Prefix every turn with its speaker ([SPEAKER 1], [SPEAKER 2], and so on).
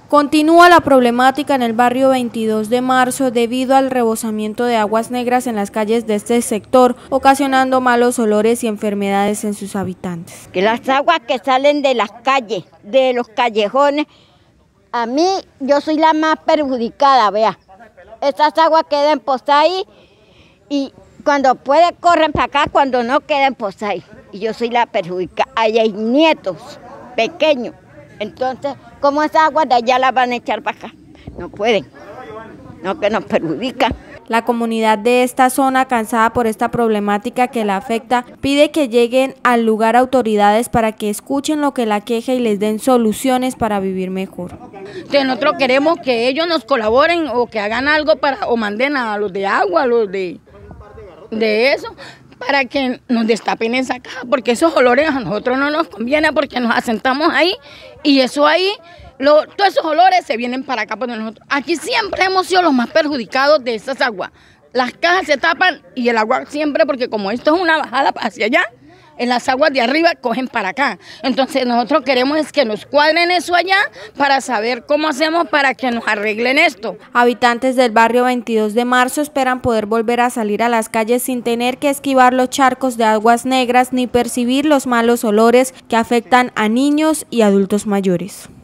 [SPEAKER 1] Continúa la problemática en el barrio 22 de marzo debido al rebosamiento de aguas negras en las calles de este sector, ocasionando malos olores y enfermedades en sus habitantes.
[SPEAKER 2] Que las aguas que salen de las calles, de los callejones, a mí yo soy la más perjudicada, vea. Estas aguas quedan posadas ahí y cuando puede corren para acá, cuando no quedan posadas ahí. Y yo soy la perjudicada. Ahí hay nietos pequeños. Entonces, ¿cómo esas aguas de allá las van a echar para acá? No pueden, no, que nos perjudica.
[SPEAKER 1] La comunidad de esta zona, cansada por esta problemática que la afecta, pide que lleguen al lugar autoridades para que escuchen lo que la queja y les den soluciones para vivir mejor.
[SPEAKER 3] Nosotros queremos que ellos nos colaboren o que hagan algo para o manden a los de agua, a los de eso, para que nos destapen esa caja, porque esos olores a nosotros no nos conviene porque nos asentamos ahí y eso ahí, todos esos olores se vienen para acá por nosotros. Aquí siempre hemos sido los más perjudicados de esas aguas. Las cajas se tapan y el agua siempre, porque como esto es una bajada hacia allá, en las aguas de arriba cogen para acá. Entonces nosotros queremos es que nos cuadren eso allá para saber cómo hacemos para que nos arreglen esto.
[SPEAKER 1] Habitantes del barrio 22 de marzo esperan poder volver a salir a las calles sin tener que esquivar los charcos de aguas negras ni percibir los malos olores que afectan a niños y adultos mayores.